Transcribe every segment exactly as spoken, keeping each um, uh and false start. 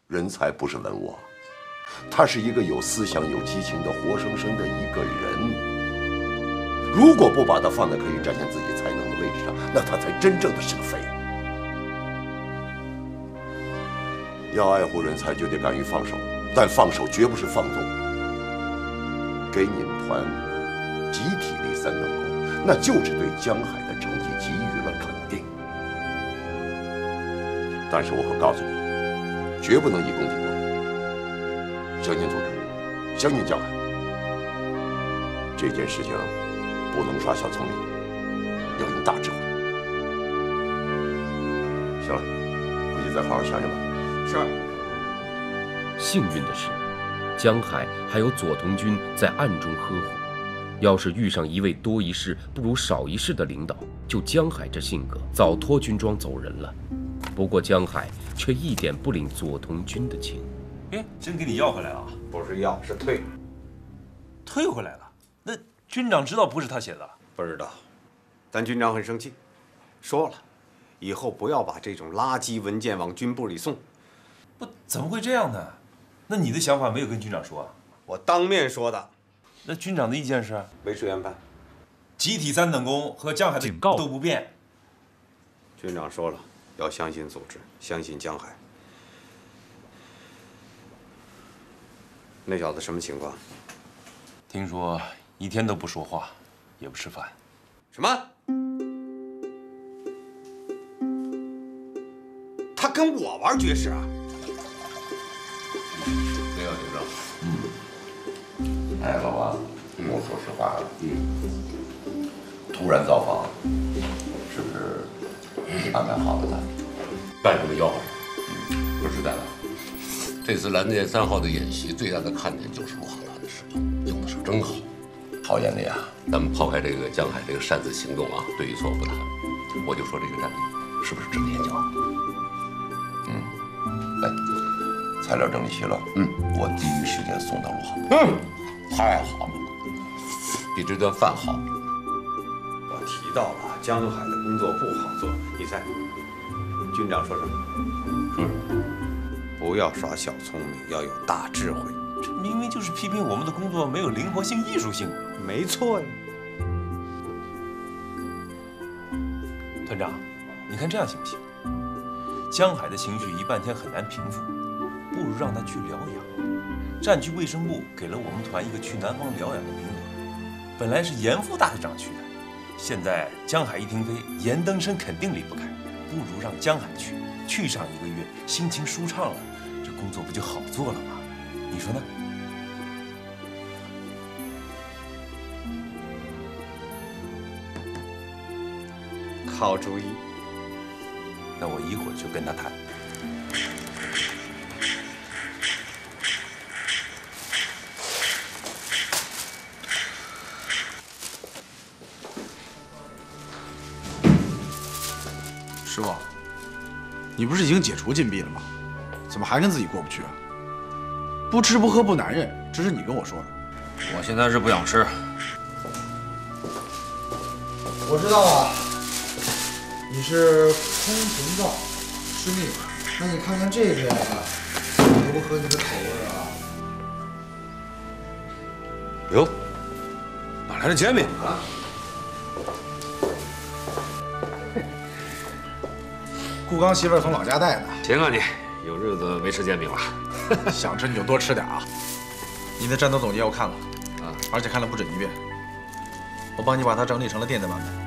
人才不是文物，他是一个有思想、有激情的活生生的一个人。如果不把他放在可以展现自己才能的位置上，那他才真正的是个废物。要爱护人才，就得敢于放手，但放手绝不是放纵。给你们团集体立三等功，那就是对江海的成绩给予了肯定。但是我可告诉你，绝不能以功抵过。相信组织，相信江海。这件事情不能耍小聪明，要用大智慧。行了，回去再好好想想吧。是。 幸运的是，江海还有左同军在暗中呵护。要是遇上一位多一事不如少一事的领导，就江海这性格，早脱军装走人了。不过江海却一点不领左同军的情。 哎，真给你要回来了？ 不是要，是退。 退回来了？那军长知道不是他写的？ 不知道，但军长很生气，说了，以后不要把这种垃圾文件往军部里送。 不，怎么会这样呢？那你的想法没有跟军长说啊？ 我当面说的。 那军长的意见是维持原判， 集体三等功和江海的警告都不变。 军长说了，要相信组织，相信江海。那小子什么情况？ 听说一天都不说话，也不吃饭。 什么？他跟我玩绝世啊？ 没有领导。嗯。哎，老王，我说实话，嗯，突然造访，是不是安排好了的？ 干什么吆喝？嗯，说实在的，这次蓝箭三号的演习最大的看点就是陆航团的士兵，用的是真好， 好严厉啊！ 咱们抛开这个江海这个擅自行动啊，对与错不谈，我就说这个战力是不是值得研究啊？ 嗯，来，材料整理齐了，嗯，我第一时间送到陆航。嗯。太好了， 比这顿饭好。 我提到了江海的工作不好做，你猜，军长说什么？ 说什么？ 不要耍小聪明，要有大智慧。 这明明就是批评我们的工作没有灵活性、艺术性。 没错呀。 团长，你看这样行不行？江海的情绪一半天很难平复，不如让他去疗养。战区卫生部给了我们团一个去南方疗养的名额，本来是严副大队长去的，现在江海一停飞，严登生肯定离不开，不如让江海去，去上一个月，心情舒畅了，这工作不就好做了吗？你说呢？ 好主意， 那我一会儿就跟他谈。 师傅，你不是已经解除禁闭了吗？怎么还跟自己过不去啊？不吃不喝不男人，这是你跟我说的。 我现在是不想吃。 我知道了，你是空瓶燥吃腻了。那你看看这边啊，合不合你的口味啊？ 哟，哪来的煎饼啊？ 顾刚媳妇儿从老家带的。 行啊你，有日子没吃煎饼了。 想吃你就多吃点啊。你的战斗总结我看了，啊，而且看了不止一遍。我帮你把它整理成了电子版本。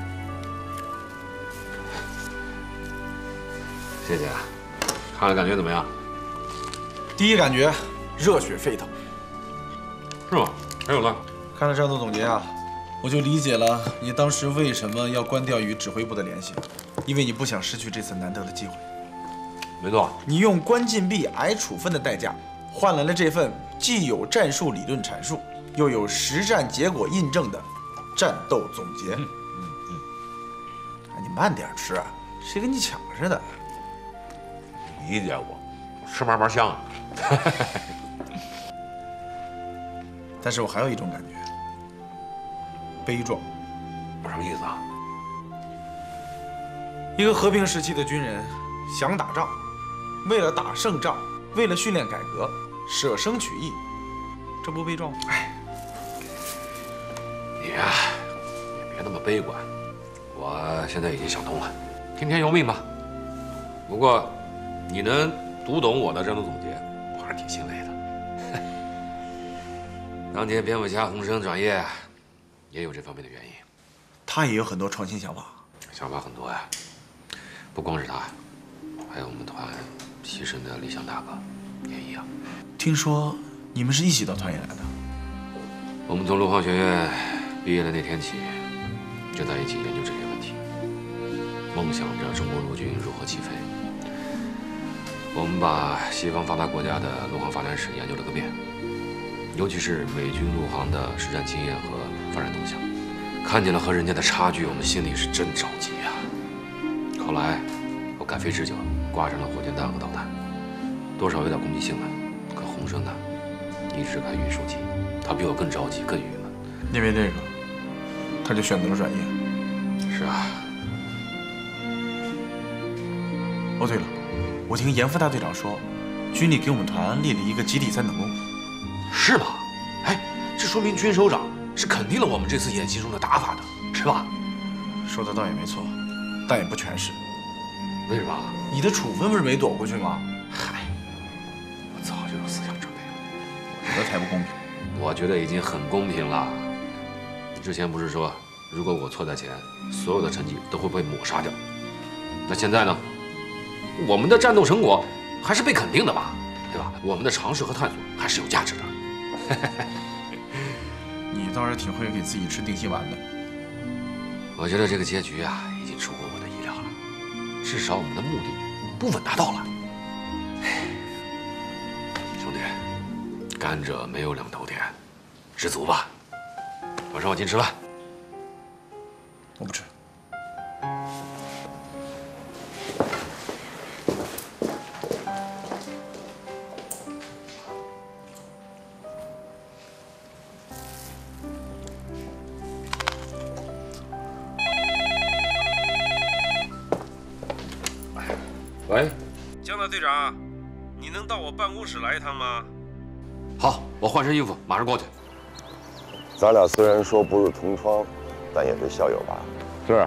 谢谢啊，看了感觉怎么样？ 第一感觉，热血沸腾。 是吗？还有呢？ 看了战斗总结啊，我就理解了你当时为什么要关掉与指挥部的联系。因为你不想失去这次难得的机会。 没错， 你用关禁闭、挨处分的代价，换来了这份既有战术理论阐述，又有实战结果印证的战斗总结。嗯嗯嗯。哎，你慢点吃啊，谁跟你抢似的？ 理解我，吃慢慢香啊。 但是我还有一种感觉，悲壮。 什么意思啊？ 一个和平时期的军人想打仗，为了打胜仗， 为了训练改革，舍生取义，这不悲壮吗？哎， 你呀、啊，也别那么悲观。我现在已经想通了，听天由命吧。不过，你能读懂我的战斗总结，我还是挺欣慰的。当年蝙蝠侠洪生转业，也有这方面的原因。 他也有很多创新想法， 想法很多呀，不光是他，还有我们团牺牲的李想大哥也一样。 听说你们是一起到团里来的？ 我们从陆航学院毕业的那天起，就在一起研究这些问题，梦想着中国陆军如何起飞。我们把西方发达国家的陆航发展史研究了个遍，尤其是美军陆航的实战经验和发展动向，看见了和人家的差距，我们心里是真着急呀。后来我改飞持久，挂上了火箭弹和导弹，多少有点攻击性了。可洪生呢，一直开运输机，他比我更着急，更郁闷。 因为这个，他就选择了转业。 是啊。 哦，对了，我听严副大队长说，军里给我们团立了一个集体三等功。 是吗？哎，这说明军首长是肯定了我们这次演习中的打法的，是吧？ 说的倒也没错，但也不全是。 为什么？ 你的处分不是没躲过去吗？ 嗨，我早就有思想准备了。 这太不公平。 我觉得已经很公平了。你之前不是说，如果我错在前，所有的成绩都会被抹杀掉？那现在呢？我们的战斗成果还是被肯定的吧，对吧？我们的尝试和探索还是有价值的。 你倒是挺会给自己吃定心丸的。 我觉得这个结局啊，已经出乎我的意料了。至少我们的目的部分达到了。兄弟，甘蔗没有两头甜，知足吧。晚上我请吃饭。 我不吃。 喂， 江大队长，你能到我办公室来一趟吗？ 好，我换身衣服，马上过去。 咱俩虽然说不是同窗，但也是校友吧？ 是。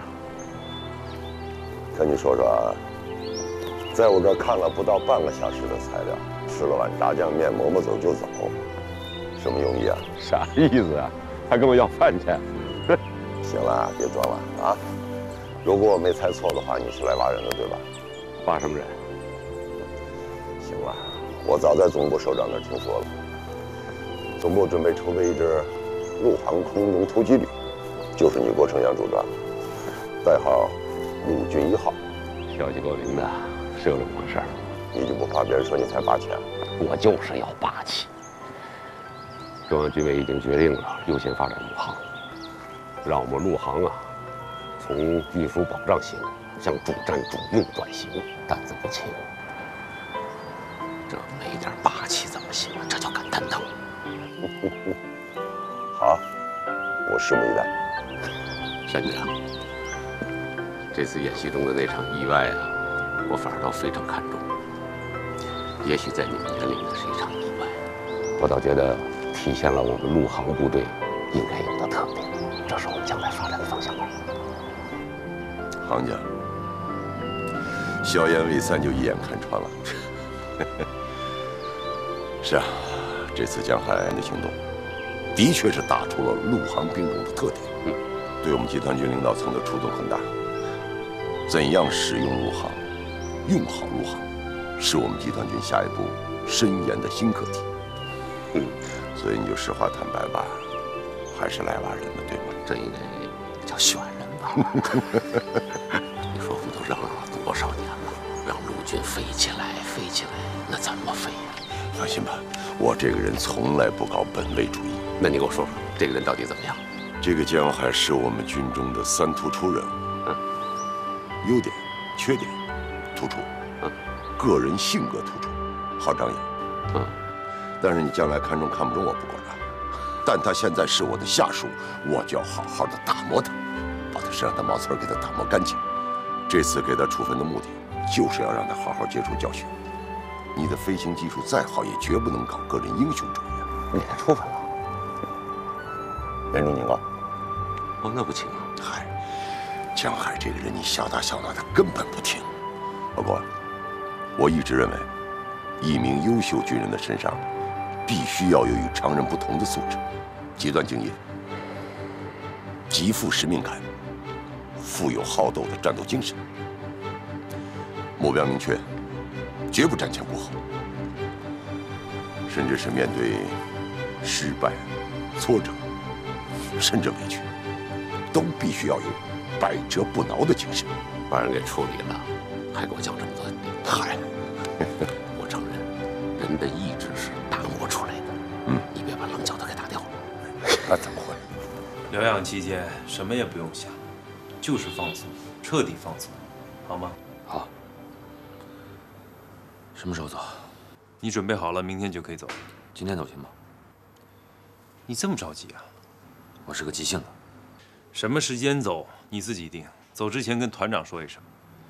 跟你说说啊，在我这儿看了不到半个小时的材料，吃了碗炸酱面，抹抹走就走，什么用意啊？ 啥意思啊？还跟我要饭钱？ 行了，别装了啊！如果我没猜错的话，你是来挖人的对吧？ 挖什么人？ 行了，我早在总部首长那儿听说了。总部准备筹备一支陆航空中突击旅，就是你郭丞相主抓，代号陆军一号。 消息够灵的，是有这么回事儿。 你就不怕别人说你太霸气啊？ 我就是要霸气。中央军委已经决定了优先发展陆航，让我们陆航啊，从运输保障型向主战主用转型，担子不轻。这没点霸气怎么行啊？这叫敢担当。 好，我拭目以待。 山长，这次演习中的那场意外啊，我反而倒非常看重。也许在你们眼里那是一场意外，我倒觉得体现了我们陆航部队应该有的特点，这是我们将来发展的方向。 行家，硝烟未散就一眼看穿了。是啊，这次江海岸的行动，的确是打出了陆航兵种的特点，嗯，对我们集团军领导层的触动很大。怎样使用陆航，用好陆航，是我们集团军下一步深研的新课题。嗯，所以你就实话坦白吧，还是来挖人的，对吗？ 这应该叫选人吧。你说我们都嚷嚷了多少年了，让陆军飞起来，飞起来，那怎么飞呀？ 放心吧，我这个人从来不搞本位主义。 那你给我说说，这个人到底怎么样？ 这个江海是我们军中的三突出人物。嗯，优点、缺点突出。嗯，个人性格突出，好张扬。嗯，但是你将来看中看不中我不管了，但他现在是我的下属，我就要好好的打磨他，把他身上的毛刺给他打磨干净。这次给他处分的目的，就是要让他好好接触教训。 你的飞行技术再好，也绝不能搞个人英雄主义啊！ 你给他处分了， 严重警告。 哦，那不行啊。 嗨，江海这个人，你小打小闹，他根本不听。不过，我一直认为，一名优秀军人的身上，必须要有与常人不同的素质：极端敬业、极富使命感、富有好斗的战斗精神。目标明确，绝不瞻前顾后，甚至是面对失败、挫折，甚至委屈，都必须要有百折不挠的精神。 把人给处理了，还给我讲这么多。 嗨， 我承认，人的意志是打磨出来的。 嗯， 你别把棱角都给打掉了。 那怎么会？ 疗养期间什么也不用想，就是放松，彻底放松，好吗？ 好。什么时候走？ 你准备好了，明天就可以走。 今天走行吗？ 你这么着急啊？ 我是个急性子。 什么时间走你自己定，走之前跟团长说一声。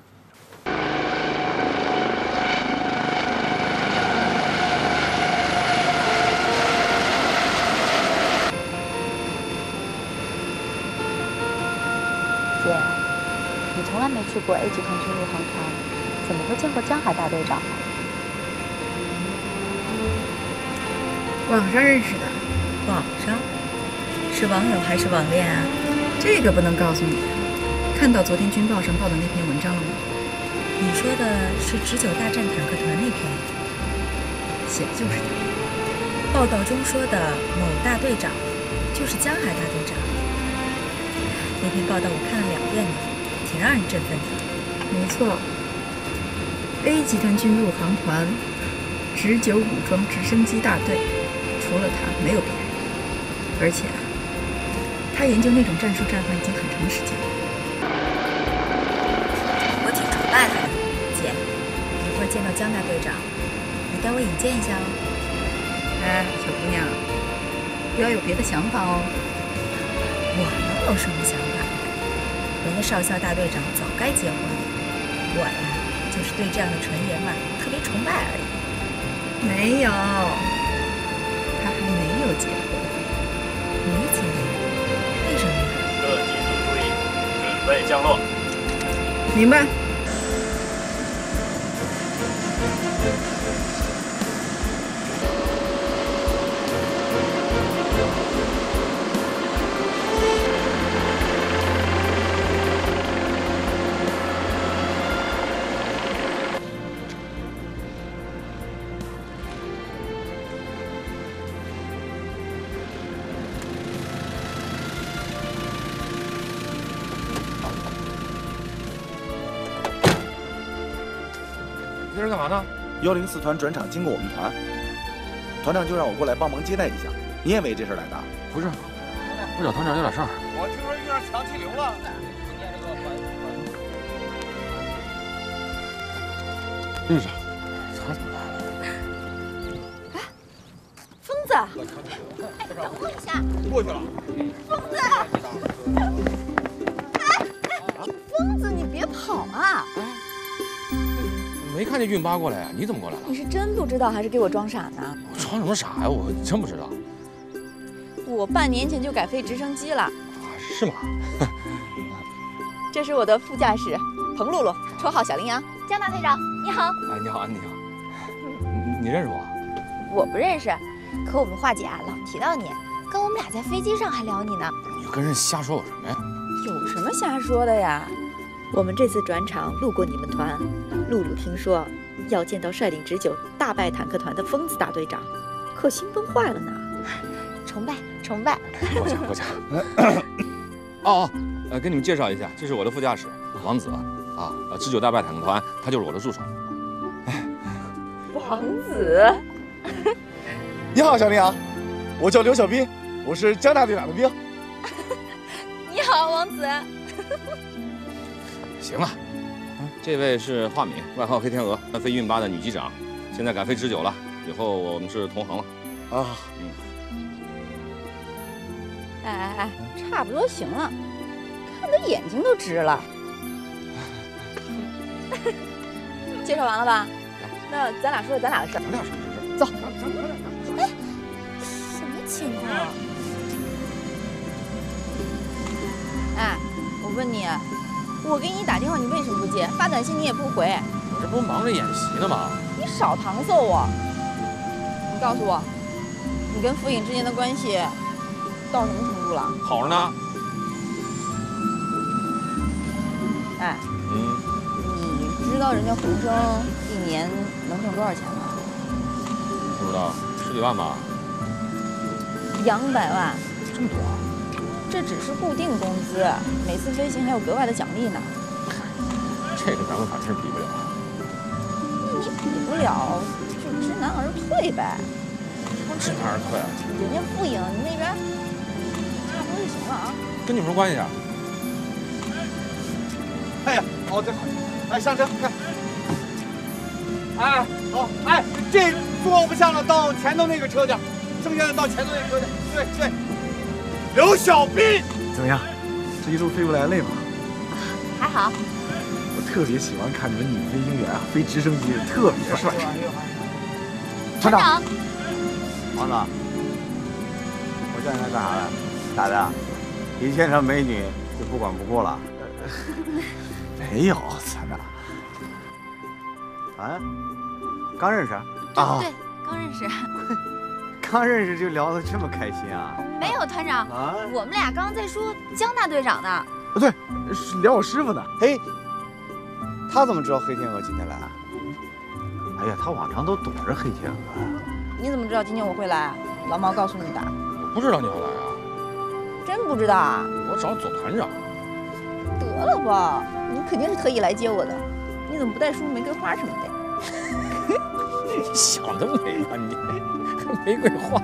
姐，你从来没去过 A 集团军陆航团，怎么会见过江海大队长呢？ 网上认识的。 网上？是网友还是网恋啊？ 这个不能告诉你。看到昨天军报上报的那篇文章了吗？ 你说的是直九大战坦克团那篇？ 写的就是他。 报道中说的某大队长，就是江海大队长。那篇报道我看了两遍呢，挺让人振奋的。 没错 ，A 集团军陆航团直九武装直升机大队，除了他没有别人。而且，他研究那种战术战法已经很长时间了。 我挺崇拜他的，姐，一会儿见到江大队长，你带我引荐一下哦。 哎，小姑娘，不要有别的想法哦。 我能有什么想法？人家少校大队长早该结婚了，我呀，就是对这样的纯爷们儿特别崇拜而已。 没有，他还没有结婚。 没结婚？为什么呀？ 各机组注意，准备降落。 明白。 这是干嘛呢？ 幺零四团转场经过我们团，团长就让我过来帮忙接待一下。你也为这事来的？ 不是，我找团长有点事儿。 我听说遇上强气流了。 认识，他怎么来了？ 哎，疯子！哎，等我一下。 过去了。 疯子！哎哎，疯子，你别跑啊！ 没看见运八过来呀？你怎么过来了？ 你是真不知道还是给我装傻呢？ 我装什么傻呀？我真不知道。 我半年前就改飞直升机了。 是吗？ 这是我的副驾驶彭露露，绰号小羚羊。江大队长，你好。 哎，你好，你好。你你认识我？ 我不认识，可我们华姐啊老提到你，跟我们俩在飞机上还聊你呢。 你跟人瞎说有什么呀？ 有什么瞎说的呀？我们这次转场路过你们团，露露听说要见到率领直九大败坦克团的疯子大队长，可兴奋坏了呢。崇拜，崇拜。 过奖，过奖。哦哦，呃，跟你们介绍一下，这是我的副驾驶王子啊，呃，直九大败坦克团，他就是我的助手。 王子， 你好，小羚羊，我叫刘小斌，我是江大队长的兵。 你好，王子。 行了，这位是华敏，外号黑天鹅，飞运八的女机长，现在改飞直九了，以后我们是同行了。 啊， 嗯。 哎哎哎，差不多行了，看得眼睛都直了。介绍完了吧？ 那咱俩说说咱俩的事儿。 咱俩什么事？ 走。 哎，什么情况？ 哎，我问你，我给你打电话，你为什么不接？发短信你也不回。 我这不忙着演习呢吗？ 你少搪塞我。你告诉我，你跟傅颖之间的关系到什么程度了？ 好着呢。 哎， 嗯， 你知道人家洪生一年能挣多少钱吗？ 不知道，十几万吧。 两百万。 这么多？ 这只是固定工资，每次飞行还有格外的奖励呢。 这个咱们反正是比不了。 那你比不了，就知难而退呗。 什么知难而退啊？ 人家傅颖，你那边差不多就行了啊。 跟你有什么关系啊？ 哎呀，哦，这好，哎，上车，看。哎，好，哎，这坐不下了，到前头那个车去，剩下的到前头那个车去。对对。刘小斌， 怎么样？这一路飞过来累吗？ 还好。 我特别喜欢看你们女飞行员啊，飞直升机特别帅。 团长， 王子，我叫你来干啥来？咋的？一见着美女就不管不顾了？ 没有，咱俩。 啊？刚认识？ 啊？对，刚认识。 刚认识就聊得这么开心啊？ 没有，团长，啊、我们俩刚刚在说江大队长呢。 不对，是聊我师傅呢。 嘿，他怎么知道黑天鹅今天来？哎呀，他往常都躲着黑天鹅。 你怎么知道今天我会来？老毛告诉你的。 我不知道你要来啊。 真不知道啊？ 我找总团长。 得了吧，你肯定是特意来接我的。你怎么不带书、玫瑰花什么的？ 想得美啊你！玫瑰花。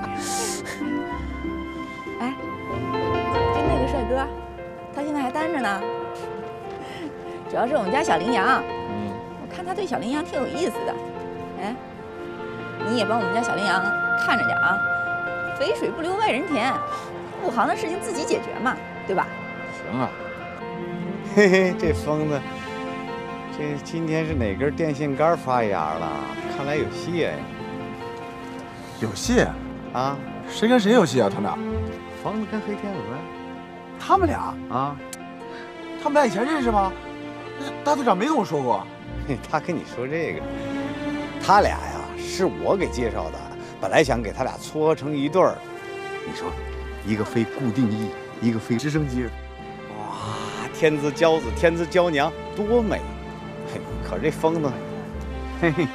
哎，就那个帅哥，他现在还单着呢。主要是我们家小羚羊，嗯，我看他对小羚羊挺有意思的。哎，你也帮我们家小羚羊看着点啊，肥水不流外人田，护航的事情自己解决嘛，对吧？ 行啊。 嘿嘿，这疯子，这今天是哪根电线杆发芽了？看来有戏哎。 有戏啊？ 谁跟谁有戏啊，团长？ 疯子跟黑天鹅， 他们俩啊？ 他们俩以前认识吗？大队长没跟我说过。 他跟你说这个，他俩呀是我给介绍的，本来想给他俩撮合成一对儿。你说，一个飞固定翼，一个飞直升机，哇，天之骄子，天之娇娘，多美！嘿，可这疯子，嘿嘿。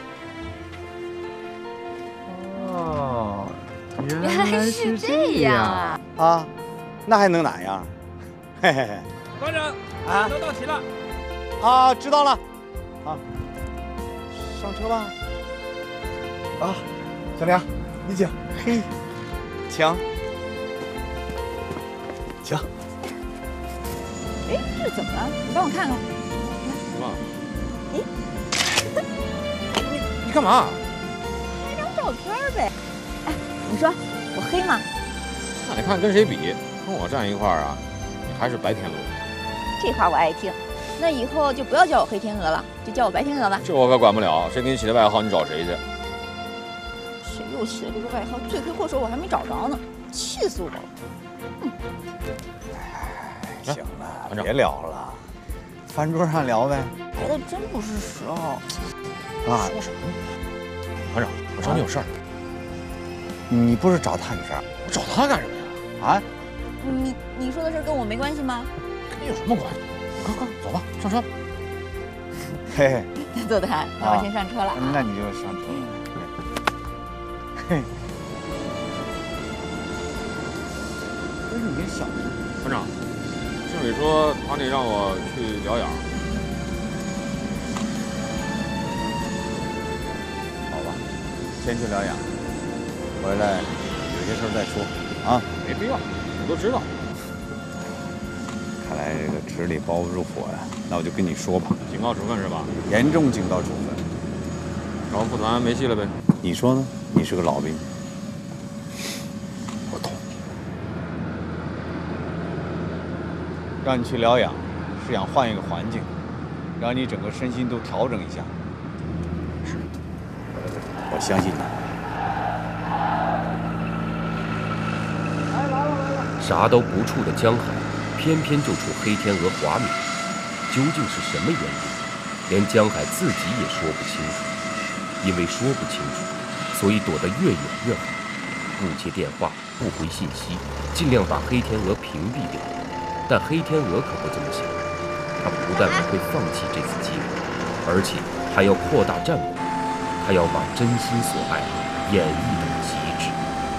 哦， 原来是这样啊！ 啊，那还能哪样？嘿嘿嘿。 团长， 啊， 都到齐了。 啊，知道了。啊，上车吧。 啊，小梁，你请。 嘿，请。请。 哎，这怎么了？你帮我看看。 什么？ 哎， 你你干嘛？ 拍张照片呗。哎，你说我黑吗？ 那你看跟谁比？跟我站一块儿啊，你还是白天鹅。 这话我爱听。那以后就不要叫我黑天鹅了，就叫我白天鹅吧。 这我可管不了，谁给你起的外号，你找谁去？ 谁又起的这个外号？罪魁祸首我还没找着呢，气死我了！嗯。 哎，行了，别聊了，饭桌上聊呗。 别的真不是时候。 啊？ 说什么？团长，我找你有事儿。 你不是找他有事儿？ 我找他干什么呀？ 啊？ 你你说的事跟我没关系吗？ 跟你有什么关系？快快走吧，上车。 嘿嘿， 坐得还，那我先上车了。 那你就上车了。嘿，不是你这小子， 团长，经理说团里让我去疗养。 好吧，先去疗养，回来有些事再说啊。 没必要，我都知道。 看来这个纸里包不住火呀，那我就跟你说吧。 警告处分是吧？ 严重警告处分。 找副团没戏了呗？ 你说呢？你是个老兵。 我懂。 让你去疗养，是想换一个环境，让你整个身心都调整一下。 是。 我相信你。 啥都不怵的江海，偏偏就怵黑天鹅华敏，究竟是什么原因？连江海自己也说不清楚。因为说不清楚，所以躲得越远越好，不接电话，不回信息，尽量把黑天鹅屏蔽掉。但黑天鹅可不这么想，他不但不会放弃这次机会，而且还要扩大战果，他要把真心所爱演绎到极致。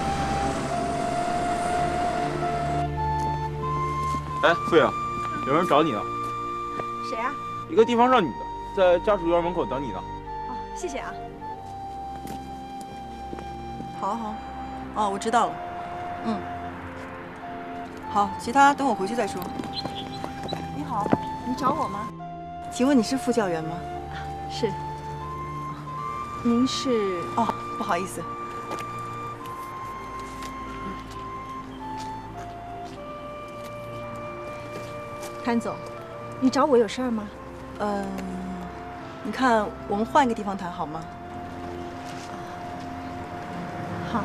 哎，费啊，有人找你呢。 谁啊？ 一个地方上女的，在家属院门口等你呢。 哦，谢谢啊。好好，哦，我知道了。嗯，好，其他等我回去再说。你好，你找我吗？请问你是副教员吗？是。您是？哦，不好意思。谭总，你找我有事儿吗？嗯，你看我们换一个地方谈好吗？好。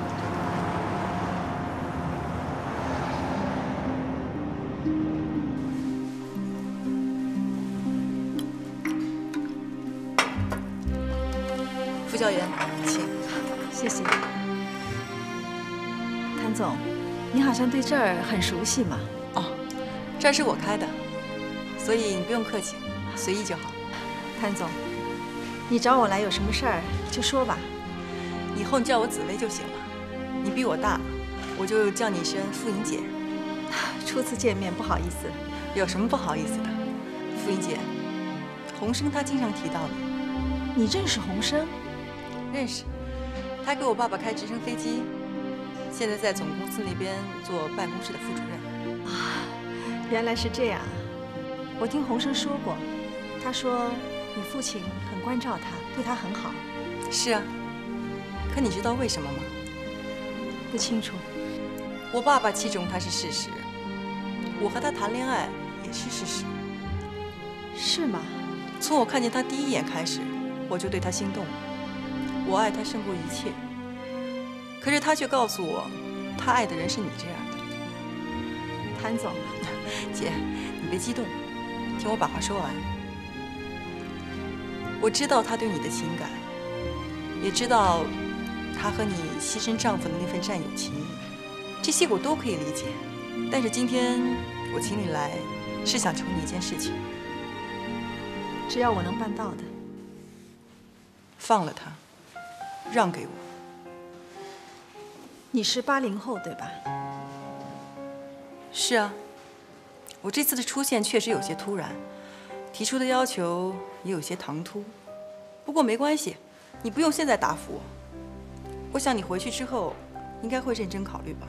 副教员，请。谢谢。谭总，你好像对这儿很熟悉嘛？哦，这儿是我开的，所以你不用客气，随意就好。谭总，你找我来有什么事儿就说吧。以后你叫我紫薇就行了。你比我大，我就叫你一声傅莹姐。初次见面，不好意思。有什么不好意思的？傅莹姐，洪生他经常提到你。你认识洪生？认识。他给我爸爸开直升飞机，现在在总公司那边做办公室的副主任。啊，原来是这样。我听洪生说过，他说你父亲很关照他，对他很好。是啊。可你知道为什么吗？不清楚。我爸爸器重他是事实，我和他谈恋爱也是事实。是吗？从我看见他第一眼开始，我就对他心动了。我爱他胜过一切。可是他却告诉我，他爱的人是你这样的。谭总，姐，你别激动，听我把话说完。我知道他对你的情感，也知道她和你牺牲丈夫的那份战友情谊，这些我都可以理解。但是今天我请你来，是想求你一件事情。只要我能办到的，放了他，让给我。你是八零后对吧？是啊，我这次的出现确实有些突然，提出的要求也有些唐突。不过没关系，你不用现在答复我。我想你回去之后，应该会认真考虑吧。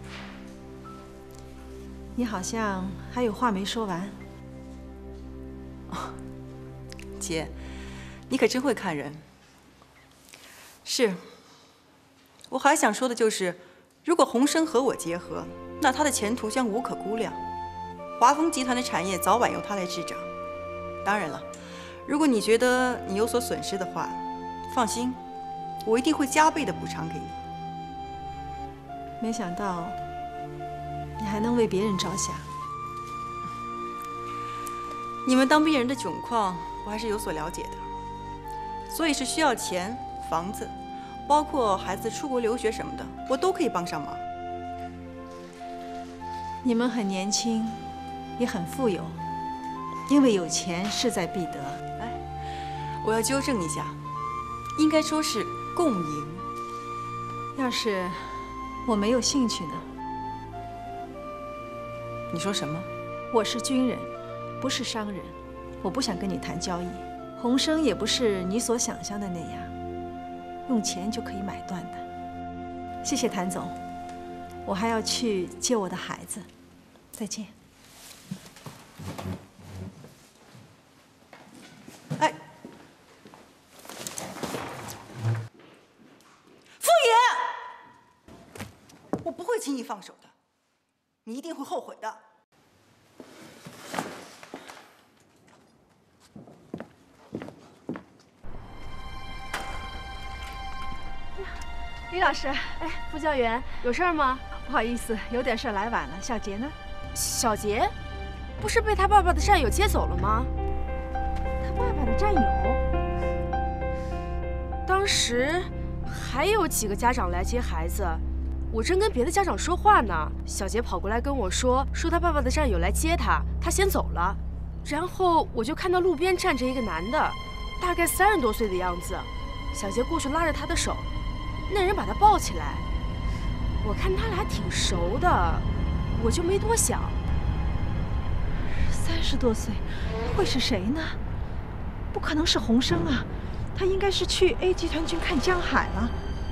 你好像还有话没说完。哦，姐，你可真会看人。是，我还想说的就是，如果洪生和我结合，那他的前途将无可估量。华丰集团的产业早晚由他来执掌。当然了，如果你觉得你有所损失的话，放心，我一定会加倍的补偿给你。没想到你还能为别人着想。你们当兵人的窘况，我还是有所了解的，所以是需要钱、房子，包括孩子出国留学什么的，我都可以帮上忙。你们很年轻，也很富有，因为有钱势在必得。哎，我要纠正一下，应该说是共赢。要是我没有兴趣呢？你说什么？我是军人，不是商人，我不想跟你谈交易。洪生也不是你所想象的那样，用钱就可以买断的。谢谢谭总，我还要去接我的孩子，再见。哎，傅爷，我不会轻易放手的，你一定会后悔的。 李老师，哎，副教员，有事儿吗？不好意思，有点事儿来晚了。小杰呢？小杰，不是被他爸爸的战友接走了吗？他爸爸的战友？当时还有几个家长来接孩子，我正跟别的家长说话呢，小杰跑过来跟我说，说他爸爸的战友来接他，他先走了。然后我就看到路边站着一个男的，大概三十多岁的样子。小杰过去拉着他的手，那人把他抱起来。我看他俩挺熟的，我就没多想。 三十多岁，会是谁呢？不可能是洪生啊，他应该是去 A 集团军看江海了。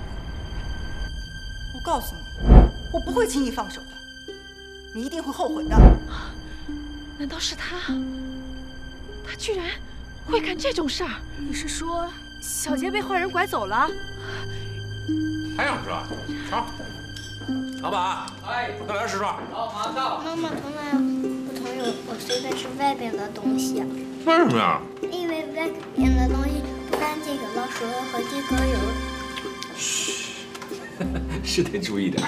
我告诉你，我不会轻易放手的，你一定会后悔的。 难道是他？他居然会干这种事儿？ 你是说小杰被坏人拐走了？ 还想吃啊？好。老板，哎，快来试试。 好，马上到。妈妈从来不同意我随便吃外边的东西。 为什么呀？ 因为外边的东西不干净，有老鼠和鸡壳油。 嘘，是得注意点。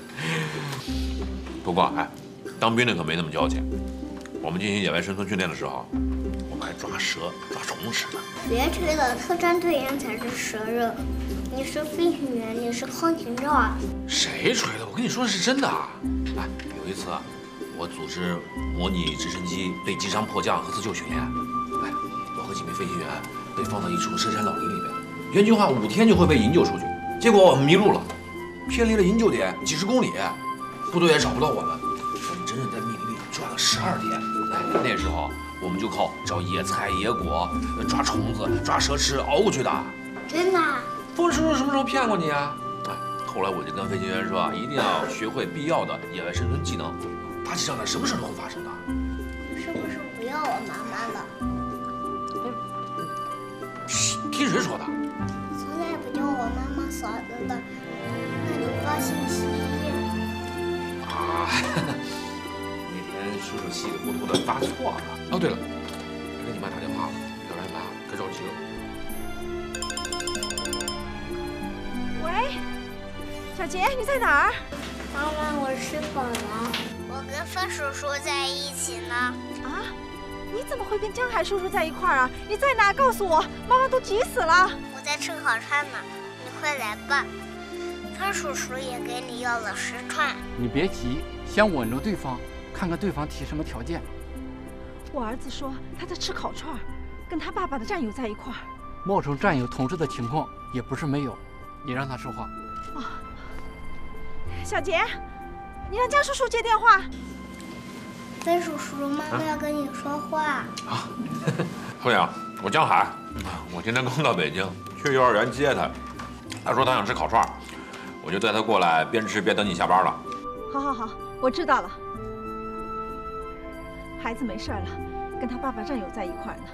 不过哎，当兵的可没那么矫情。我们进行野外生存训练的时候，我们还抓蛇、抓虫吃呢。 别吹了，特战队员才是蛇肉。你是飞行员，你是空勤照啊？ 谁吹的？我跟你说的是真的。哎，有一次啊，我组织模拟直升机被击伤迫降和自救训练。哎，我和几名飞行员被放到一处深山老林里边，原计划五天就会被营救出去，结果我们迷路了，偏离了营救点几十公里，部队也找不到我们。我们整整在密林里转了十二天。哎，那时候我们就靠找野菜野果、抓虫子、抓蛇吃熬过去的。 真的？ 风叔叔什么时候骗过你啊？哎，后来我就跟飞行员说啊，一定要学会必要的野外生存技能。打起仗来，什么事都会发生的。 是不是不要我妈妈了？ 听谁说的？ 你从来不叫我妈妈嫂子的，那你发信息？ 啊，那天叔叔稀里糊涂的发错了。哦，对了，给你妈打电话了，要不然你妈该着急了。 喂，小杰，你在哪儿？ 妈妈，我吃饱了，我跟范叔叔在一起呢。 啊？你怎么会跟江海叔叔在一块儿啊？你在哪？告诉我，妈妈都急死了。 我在吃烤串呢，你快来吧。范叔叔也给你要了十串。 你别急，先稳住对方，看看对方提什么条件。 我儿子说他在吃烤串，跟他爸爸的战友在一块儿。 冒充战友同志的情况也不是没有。你让他说话。 哦，小杰，你让江叔叔接电话。 范叔叔，妈妈要跟你说话。 啊，慧阳，我江海，我今天刚到北京，去幼儿园接他。他说他想吃烤串，我就带他过来，边吃边等你下班了。 好好好，我知道了。孩子没事了，跟他爸爸战友在一块儿呢。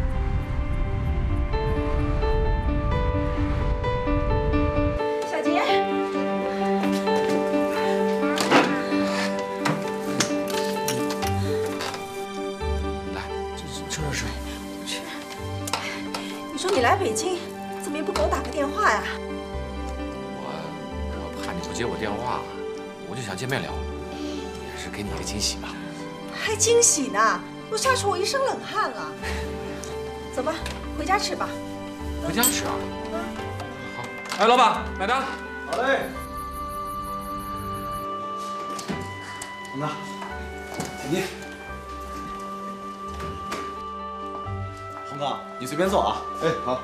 你来北京，怎么也不给我打个电话呀？ 我我怕你不接我电话，我就想见面聊，也是给你个惊喜吧。 还惊喜呢，都吓出我一身冷汗了。走吧，回家吃吧。 回家吃啊？嗯。好。哎，老板，买单。 好嘞。红哥，请进。红哥，你随便坐啊。哎，好。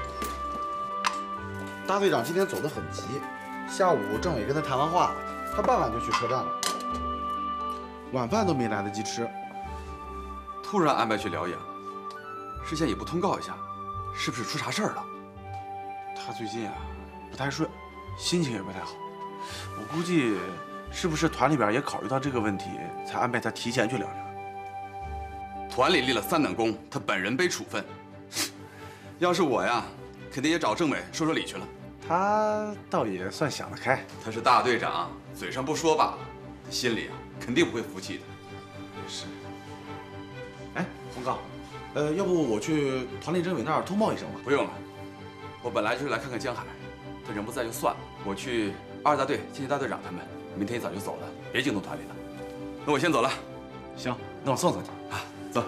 大队长今天走得很急，下午政委跟他谈完话了，他傍晚就去车站了，晚饭都没来得及吃。 突然安排去疗养，事先也不通告一下，是不是出啥事儿了？ 他最近啊不太顺，心情也不太好。我估计是不是团里边也考虑到这个问题，才安排他提前去疗养。 团里立了三等功，他本人被处分。要是我呀，肯定也找政委说说理去了。 他倒也算想得开。 他是大队长，嘴上不说罢了，他心里啊肯定不会服气的。 是。哎，洪刚，呃，要不我去团里政委那儿通报一声吧？ 不用了，我本来就是来看看江海， 他人不在就算了，我去二大队见见大队长他们，明天一早就走了，别惊动团里了。那我先走了。 行，那我送送你啊，走。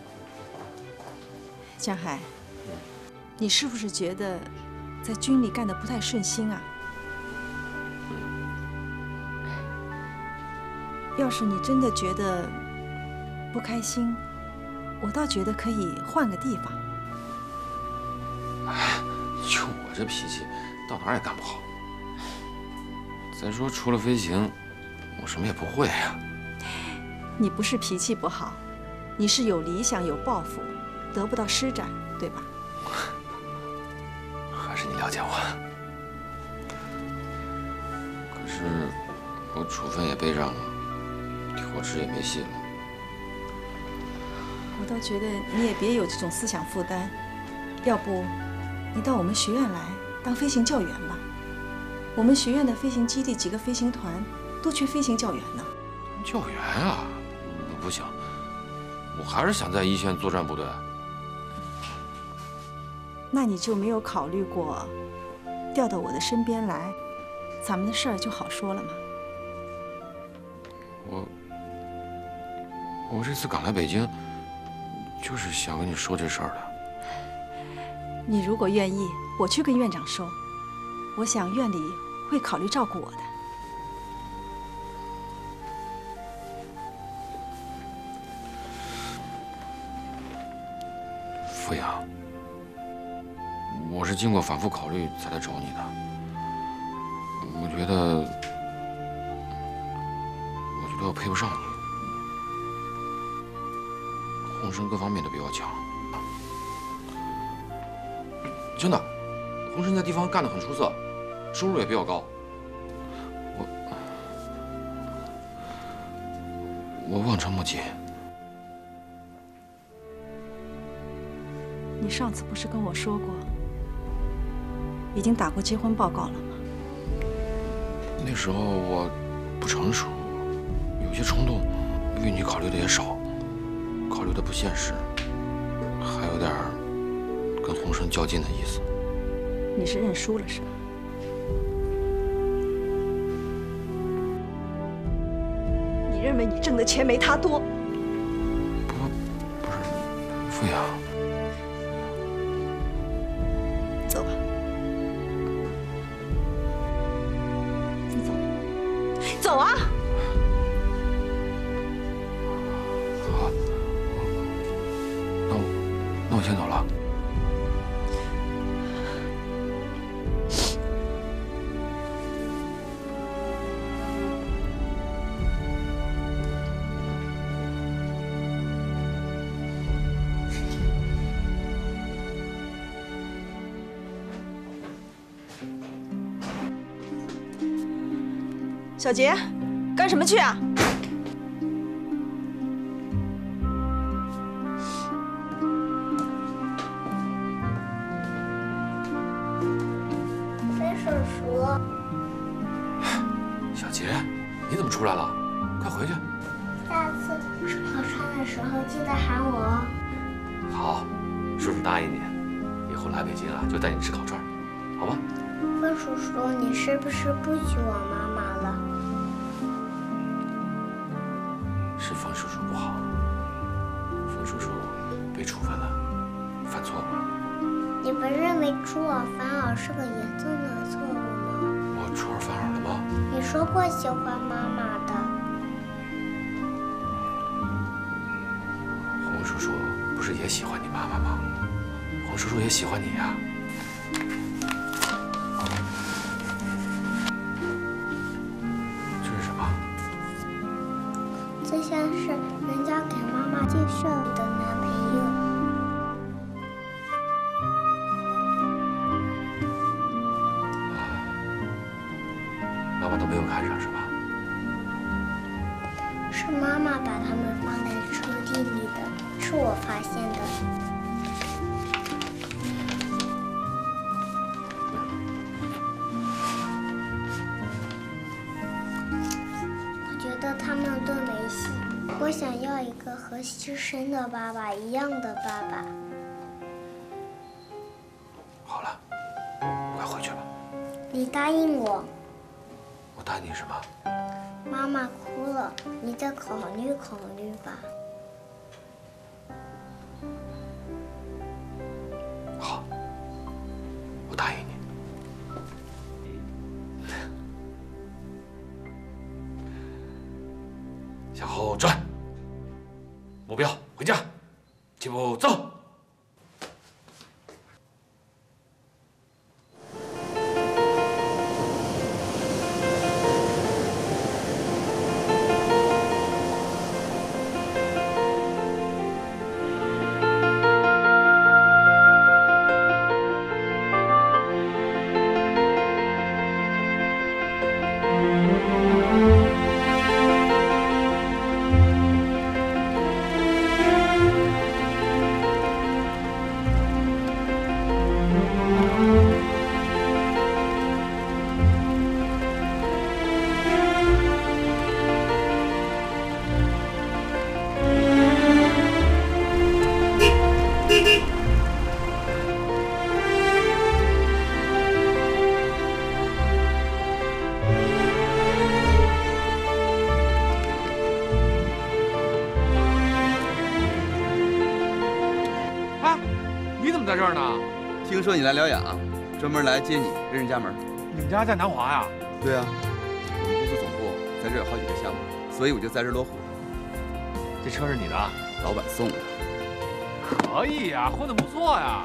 江海，你是不是觉得在军里干得不太顺心啊？要是你真的觉得不开心，我倒觉得可以换个地方。 哎，就我这脾气，到哪儿也干不好。再说除了飞行，我什么也不会呀。 你不是脾气不好，你是有理想、有抱负，得不到施展，对吧？ 还是你了解我。可是我处分也背上了，伙食也没戏了。 我倒觉得你也别有这种思想负担，要不你到我们学院来当飞行教员吧。我们学院的飞行基地几个飞行团都缺飞行教员呢。 教员啊？不行，我还是想在一线作战部队。 那你就没有考虑过调到我的身边来，咱们的事儿就好说了吗？ 我我这次赶来北京，就是想跟你说这事儿的。 你如果愿意，我去跟院长说，我想院里会考虑照顾我的。 付阳，我是经过反复考虑才来找你的。我觉得，我觉得我配不上你。洪生各方面都比我强，真的。洪生在地方干得很出色，收入也比我高。我，我望尘莫及。 你上次不是跟我说过，已经打过结婚报告了吗？ 那时候我不成熟，有些冲动，为你考虑的也少，考虑的不现实，还有点跟洪生较劲的意思。 你是认输了是吧？你认为你挣的钱没他多？ 不，不是，付阳。 走吧，你走，走啊！ 好，那我那我先走了。 小杰，干什么去啊？ 飞叔叔， 小杰，你怎么出来了？快回去。 下次吃烤串的时候记得喊我哦。 好，叔叔答应你，以后来北京啊就带你吃烤串，好吗？ 飞叔叔，你是不是不娶我妈妈了？ 是冯叔叔不好，冯叔叔被处分了，犯错误了。 你不认为出尔反尔是个严重的错误吗？ 我出尔反尔了吗？ 你说过喜欢妈妈的。 洪叔叔不是也喜欢你妈妈吗？洪叔叔也喜欢你呀。这是什么？ 这像是人家给妈妈介绍的男朋友。 妈妈都没有看上是吧？ 是妈妈把它们放在抽屉里的，是我发现的。我觉得他们都没戏。我想要一个和牺牲的爸爸一样的爸爸。 答应我。 我答应你什么？ 妈妈哭了，你再考虑考虑吧。 好，我答应你。向后转，目标回家，起步走。 在这儿呢， 听说你来疗养，专门来接你，认识家门。 你们家在南华呀？ 对啊，我们公司总部在这儿有好几个项目，所以我就在这儿落户。 这车是你的？ 老板送的。 可以呀，混得不错呀。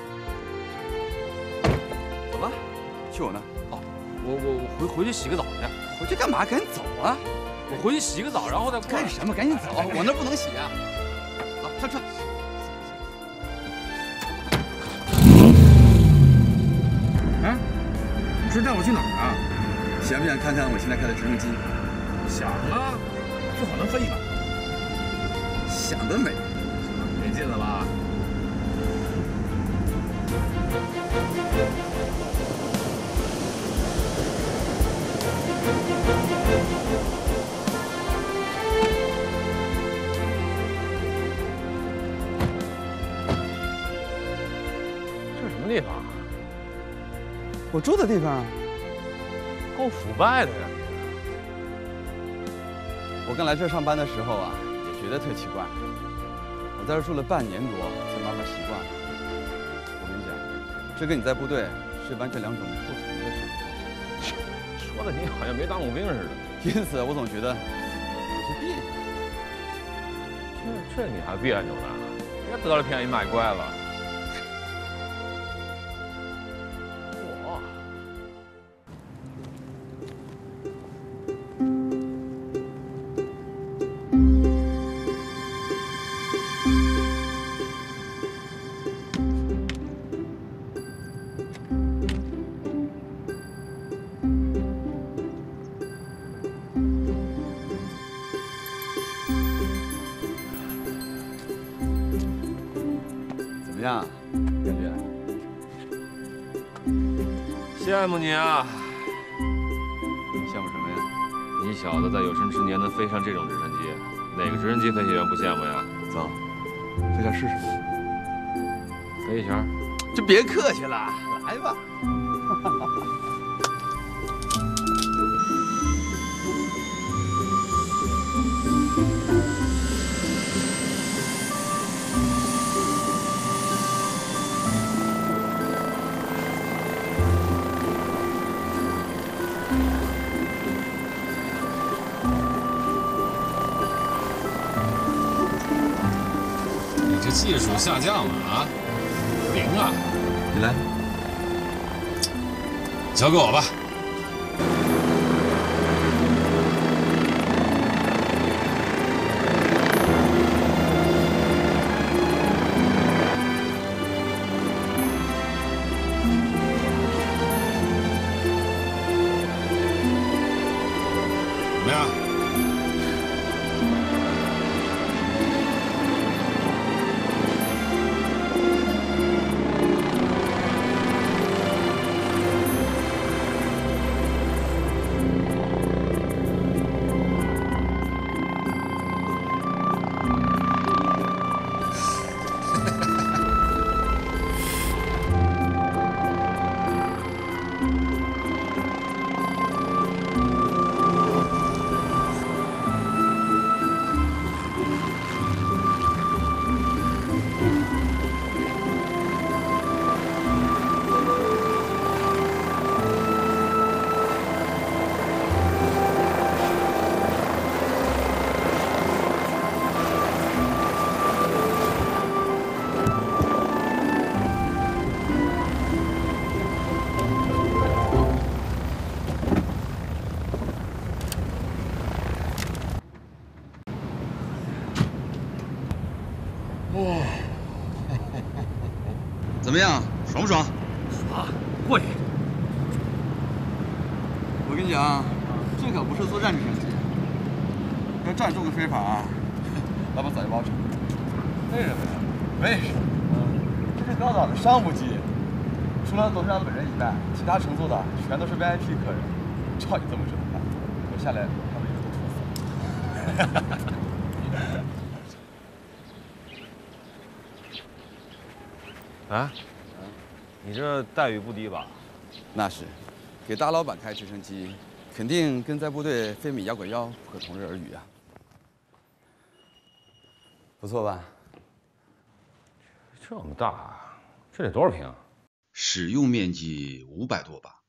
走吧，去我那。 哦，我我我回回去洗个澡去。 回去干嘛？赶紧走啊！ 我回去洗个澡，然后再过来。 干什么？赶紧走！我那不能洗啊。走，上车。 你说带我去哪儿啊？想不想看看我现在开的直升机？ 想啊，最好能飞一把。 想得美！ 没劲了吧？这是什么地方？ 我住的地方， 够腐败的呀！ 我刚来这儿上班的时候啊，也觉得特奇怪。我在这儿住了半年多，才慢慢习惯。我跟你讲，这跟你在部队是完全两种不同的生活。 说的你好像没当过兵似的。 因此，我总觉得有些别扭。 这这你还别扭呢？别得了便宜卖乖了。 怎么样，感觉？ 羡慕你啊！ 羡慕什么呀？ 你小子在有生之年能飞上这种直升机，哪个直升机飞行员不羡慕呀？ 走，飞下试试。 飞一下？ 就别客气了，来吧。 这技术下降了啊！零啊！ 你来， 交给我吧。怎么样？ 不么样？爽不爽？ 啊，过瘾！ 我跟你讲，这可不是作战直升机，要战术个飞法啊，老板早就包成。为什么呀？为什么？嗯，这是高档的商务机，除了董事长本人以外，其他乘坐的全都是 V I P 客人。照你这么说的话，我下来他们以后都吐死了。 啊，你这待遇不低吧？那是，给大老板开直升机，肯定跟在部队飞米摇滚腰不可同日而语啊。不错吧？ 这么大，这得多少平啊？ 使用面积五百多吧。